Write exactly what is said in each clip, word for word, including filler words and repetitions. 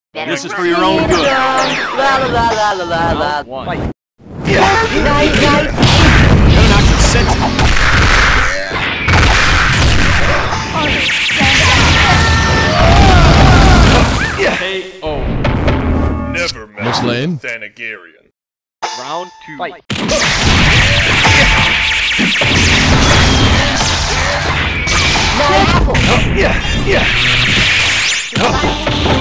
This is for your own good. La la la la la la la. One. Fight. Night, night. Gotta knock some sense into K O. Never met Miss Lane. a Thanagarian. Round two. Fight. Apple. Yeah, yeah.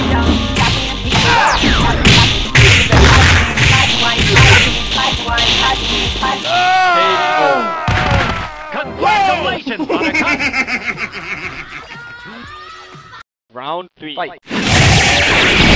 K O. Congratulations, Buttercup! Round three. Fight.